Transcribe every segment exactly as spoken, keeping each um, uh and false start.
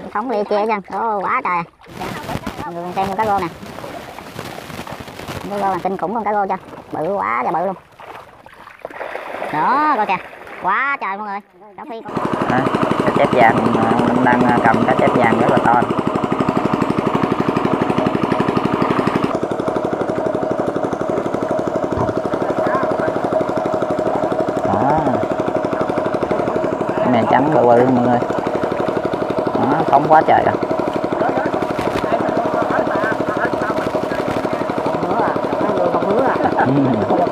phóng lia chia chân, đó quá trời. Người xem con cá rô nè, cá rô là kinh khủng con cá rô chưa, bự quá trời bự luôn. Đó coi kìa, quá trời mọi người. Đó phi con. À, cá chép vàng đang cầm cá chép vàng rất là to. Đó, cái này trắng bự bự mọi người. Đó, phóng quá trời rồi. Ừ.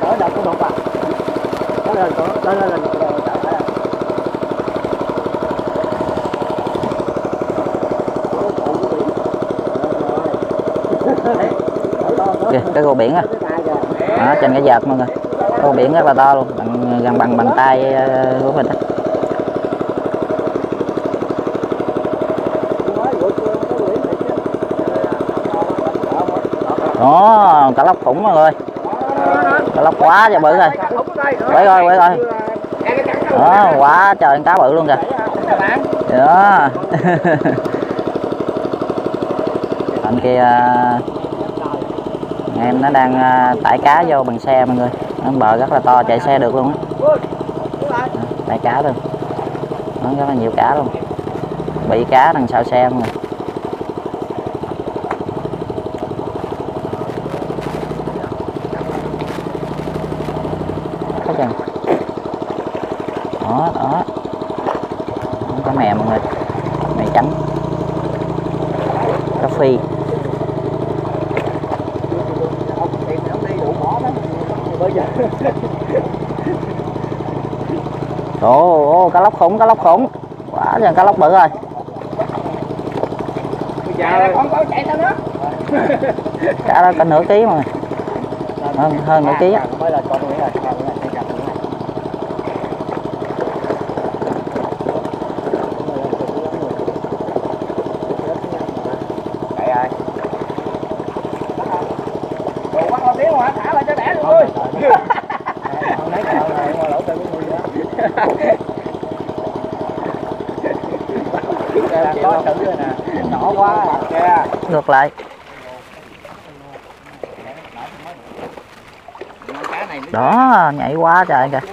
Kìa, cái rô biển á, đó, trên cái vợt mọi người, rô biển rất là to luôn, bằng, gần bằng bàn tay của mình. Đó, cá lóc khủng mọi người, cá lóc quá trời bự rồi, quay coi quay coi, đó quá trời cá bự luôn kìa, đó. Bên kia em nó đang tải cá vô bằng xe mọi người, nó bờ rất là to, chạy xe được luôn á, tải cá luôn, nó rất là nhiều cá luôn, bị cá đằng sau xe mọi người. Chừng. Đó đó, có mè mọi người, mè trắng, cá phi. Ồ, ồ, cá lóc khủng, cá lóc khủng, quá trời cá lóc bự rồi. Cá đó có nửa ký mà, hơn hơn nửa ký á. Thả lại cho đẻ luôn ơi. Nhỏ quá kìa. Ngược lại. Đó, nhảy quá trời kìa.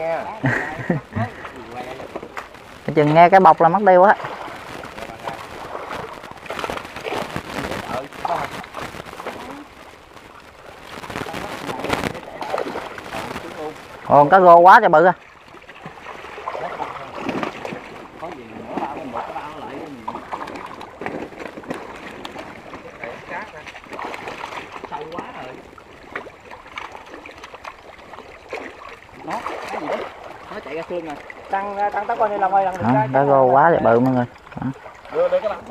Chừng nghe cái bọc là mất tiêu á. Còn cá rô quá trời bự à. Nó cái gì đó, nó chạy ra xương rồi, tăng tăng tốc coi như là quay lần đó, cá rô quá trời bự mọi người. Đó. Đưa đưa cái bạn.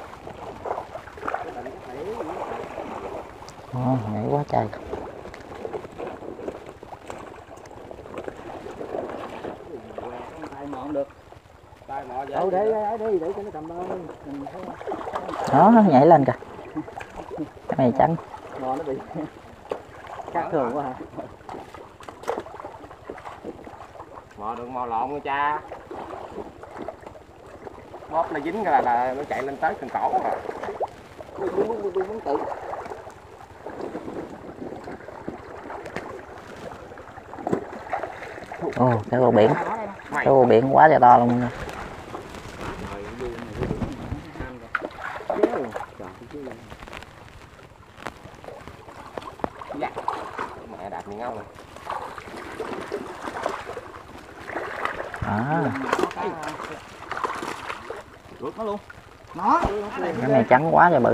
Đó, nhảy quá trời. Đâu để để để để cho nó cầm thôi. Đó, nó nhảy lên kìa. Cái này trắng. Mò nó bị khác thường quá hả? Mò được mò lộn rồi cha. Bóp nó dính là là nó chạy lên tới cần cổ rồi. Muốn tự. Ồ, cái rô biển. Cái rô biển quá trời to luôn mọi người. Mẹ đạp miệng ong rồi. À. Rượt nó luôn. Nó. Cái này trắng quá trời bự.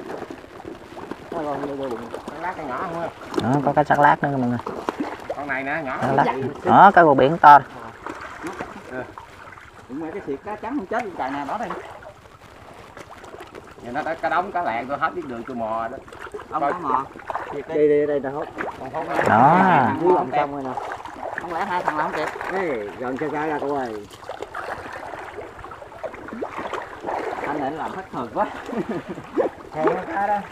Con lát con nhỏ không ơi. Đó, có cái sắc lát nữa mọi người. Con này nè, nhỏ. Đó, cái rô biển to. Đúng mấy cái xịt cá trắng không chết luôn trời nào đó đây. Giờ nó đã cá đóng cá lẹn tôi hết biết đường tôi mò đó. Ông có mò. Đi đi đây tao hút. Đó. Dưới lòng xong rồi nè. Không lẽ hai thằng làm không kịp. Ê, gần chơi ra cô ơi. Anh này làm thất thường quá. Hèn cá đó.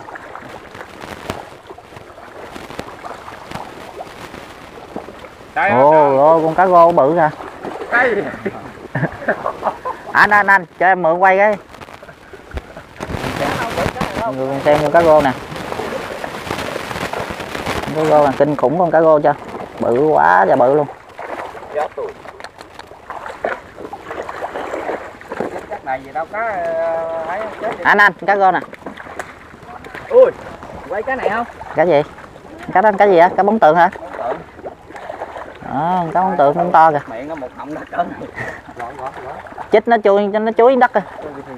Ồ, ồ, con cá rô bự kìa. Cái anh anh anh cho em mượn quay cái Mọi người cùng xem con cá rô nè. Cá rô là kinh khủng con cá rô chưa, bự quá và bự luôn. Chắc này gì đâu có ấy chết. Anh anh cá rô nè. Ui, quay cái này không? Cá gì? Cá đó cá gì á? Cá bóng tượng hả? Đó, cá bóng tượng cũng to kìa. Miệng nó một họng nó cỡ này. Gõ gõ gõ. Chích nó chui nó chuối đất rồi.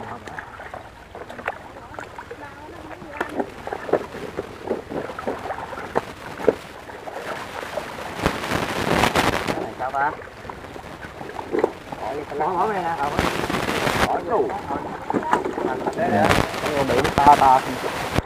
Sao ta? Bỏ bỏ đây nè. Bỏ đủ. Bị nó to to.